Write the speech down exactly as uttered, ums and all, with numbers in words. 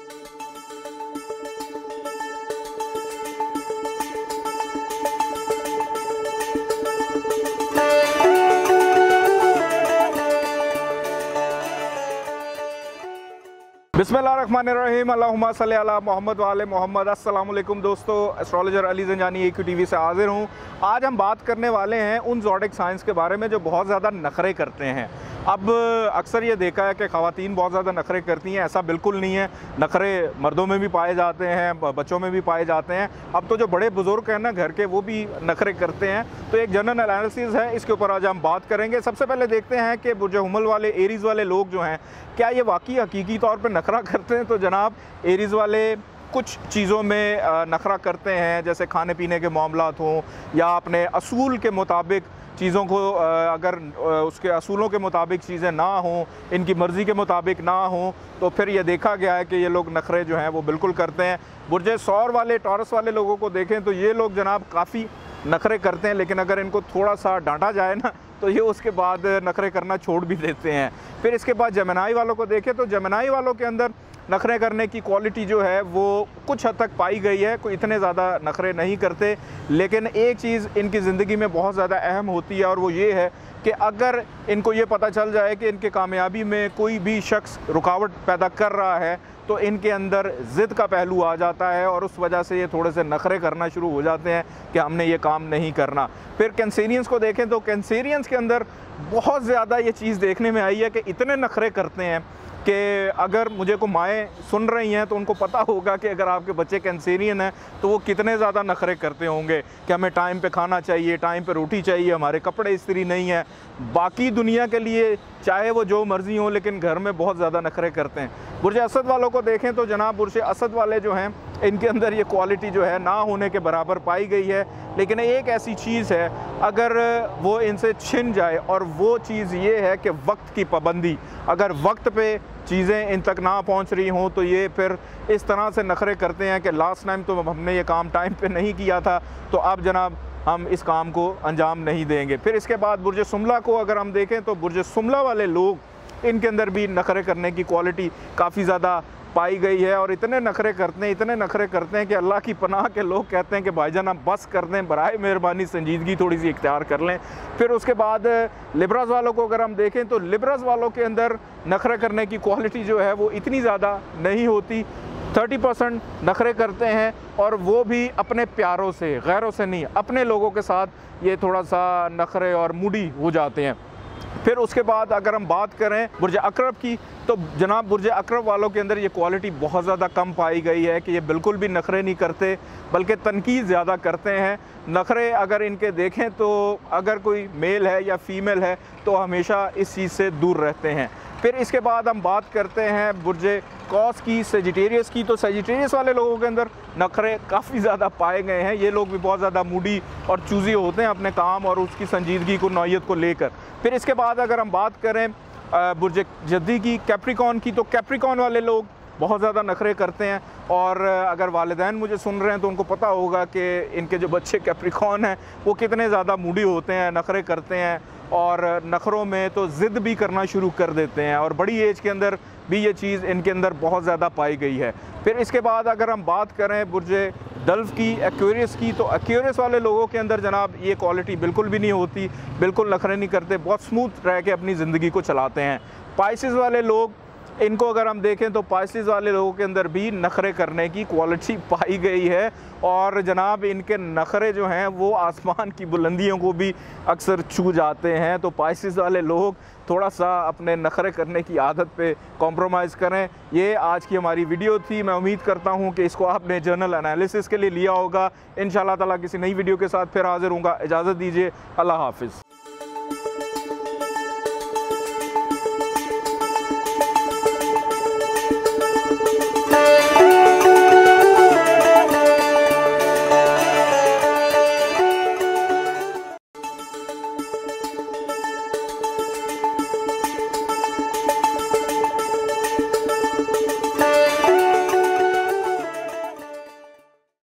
बिस्मिल्लाहिर्रहमानिर्रहीम, अल्लाहुम्मा सल्ली अला मोहम्मद व आले मोहम्मद। अस्सलाम वालेकुम दोस्तों, astrologer Ali Zanjani A Q TV से हाज़िर हूँ। आज हम बात करने वाले हैं उन ज़ोडिक साइंस के बारे में जो बहुत ज़्यादा नखरे करते हैं। अब अक्सर ये देखा है कि ख़वातीन बहुत ज़्यादा नखरे करती हैं, ऐसा बिल्कुल नहीं है। नखरे मर्दों में भी पाए जाते हैं, बच्चों में भी पाए जाते हैं। अब तो जो बड़े बुज़ुर्ग हैं ना घर के, वो भी नखरे करते हैं। तो एक जनरल एनालिसिस है, इसके ऊपर आज हम बात करेंगे। सबसे पहले देखते हैं कि बुर्ज हुमल वाले, एरीज़ वाले लोग जो हैं, क्या ये वाकई हकीकी तौर पर नखरा करते हैं? तो जनाब, एरीज़ वाले कुछ चीज़ों में नखरा करते हैं, जैसे खाने पीने के मामलात हों या अपने असूल के मुताबिक चीज़ों को, अगर उसके असूलों के मुताबिक चीज़ें ना हों, इनकी मर्ज़ी के मुताबिक ना हों, तो फिर ये देखा गया है कि ये लोग नखरे जो हैं वो बिल्कुल करते हैं। बुर्ज सौर वाले, टॉरस वाले लोगों को देखें तो ये लोग जनाब काफ़ी नखरे करते हैं, लेकिन अगर इनको थोड़ा सा डांटा जाए ना तो ये उसके बाद नखरे करना छोड़ भी देते हैं। फिर इसके बाद जमनाई वालों को देखें तो जमनाई वालों के अंदर नखरे करने की क्वालिटी जो है वो कुछ हद तक पाई गई है। कोई इतने ज़्यादा नखरे नहीं करते, लेकिन एक चीज़ इनकी ज़िंदगी में बहुत ज़्यादा अहम होती है, और वो ये है कि अगर इनको ये पता चल जाए कि इनके कामयाबी में कोई भी शख्स रुकावट पैदा कर रहा है तो इनके अंदर ज़िद का पहलू आ जाता है, और उस वजह से ये थोड़े से नखरे करना शुरू हो जाते हैं कि हमने ये काम नहीं करना। फिर कैंसेरियंस को देखें तो कैंसेरियंस के अंदर बहुत ज़्यादा ये चीज़ देखने में आई है कि इतने नखरे करते हैं कि अगर मुझे को माएँ सुन रही हैं तो उनको पता होगा कि अगर आपके बच्चे कैंसेरियन हैं तो वो कितने ज़्यादा नखरे करते होंगे कि हमें टाइम पे खाना चाहिए, टाइम पे रोटी चाहिए, हमारे कपड़े इस्त्री नहीं है। बाकी दुनिया के लिए चाहे वो जो मर्ज़ी हो, लेकिन घर में बहुत ज़्यादा नखरे करते हैं। बुर्ज असद वालों को देखें तो जनाब, बुर्ज असद वाले जो हैं इनके अंदर ये क्वालिटी जो है ना होने के बराबर पाई गई है। लेकिन एक ऐसी चीज़ है, अगर वो इनसे छिन जाए, और वो चीज़ ये है कि वक्त की पाबंदी। अगर वक्त पे चीज़ें इन तक ना पहुंच रही हों तो ये फिर इस तरह से नखरे करते हैं कि लास्ट टाइम तो हमने ये काम टाइम पे नहीं किया था, तो अब जनाब हम इस काम को अंजाम नहीं देंगे। फिर इसके बाद बुर्ज सुमला को अगर हम देखें तो बुर्ज सुमला वाले लोग, इनके अंदर भी नखरे करने की क्वालिटी काफ़ी ज़्यादा पाई गई है, और इतने नखरे करते हैं, इतने नखरे करते हैं कि अल्लाह की पनाह के लोग कहते हैं कि भाईजान आप बस कर दें, बराए मेहरबानी संजीदगी थोड़ी सी इख्तियार कर लें। फिर उसके बाद लिब्रास वालों को अगर हम देखें तो लिब्रास वालों के अंदर नखरे करने की क्वालिटी जो है वो इतनी ज़्यादा नहीं होती। थर्टी परसेंट नखरे करते हैं, और वो भी अपने प्यारों से, गैरों से नहीं, अपने लोगों के साथ ये थोड़ा सा नखरे और मूडी हो जाते हैं। फिर उसके बाद अगर हम बात करें बुर्ज अकरब की, तो जनाब बुर्ज अकरब वालों के अंदर ये क्वालिटी बहुत ज़्यादा कम पाई गई है कि ये बिल्कुल भी नखरे नहीं करते, बल्कि तनकीद ज़्यादा करते हैं। नखरे अगर इनके देखें तो अगर कोई मेल है या फ़ीमेल है तो हमेशा इस चीज़ से दूर रहते हैं। फिर इसके बाद हम बात करते हैं बुर्ज कौस की, सेजिटेरियस की। तो सेजिटेरियस वाले लोगों के अंदर नखरे काफ़ी ज़्यादा पाए गए हैं। ये लोग भी बहुत ज़्यादा मूडी और चूज़ी होते हैं अपने काम और उसकी संजीदगी को, नौयत को लेकर। फिर इसके बाद अगर हम बात करें बुर्ज जद्दी की, कैप्रिकॉन की, तो कैप्रिकॉन वाले लोग बहुत ज़्यादा नखरे करते हैं, और अगर वालिदैन मुझे सुन रहे हैं तो उनको पता होगा कि इनके जो बच्चे कैप्रिकॉन हैं वो कितने ज़्यादा मूडी होते हैं, नखरे करते हैं, और नखरों में तो ज़िद भी करना शुरू कर देते हैं, और बड़ी एज के अंदर भी ये चीज़ इनके अंदर बहुत ज़्यादा पाई गई है। फिर इसके बाद अगर हम बात करें बुर्ज डल्फ की, एक्वेरियस की, तो एक्वेरियस वाले लोगों के अंदर जनाब ये क्वालिटी बिल्कुल भी नहीं होती, बिल्कुल नखरे नहीं करते, बहुत स्मूथ रह के अपनी ज़िंदगी को चलाते हैं। पाइसेस वाले लोग, इनको अगर हम देखें तो पाइसेस वाले लोगों के अंदर भी नखरे करने की क्वालिटी पाई गई है, और जनाब इनके नखरे जो हैं वो आसमान की बुलंदियों को भी अक्सर छू जाते हैं। तो पाइसेस वाले लोग थोड़ा सा अपने नखरे करने की आदत पे कॉम्प्रोमाइज़ करें। ये आज की हमारी वीडियो थी। मैं उम्मीद करता हूँ कि इसको आपने जर्नल एनालिसिस के लिए लिया होगा। इंशाल्लाह ताला किसी नई वीडियो के साथ फिर हाज़िर होऊंगा। इजाज़त दीजिए, अल्लाह हाफ़िज़।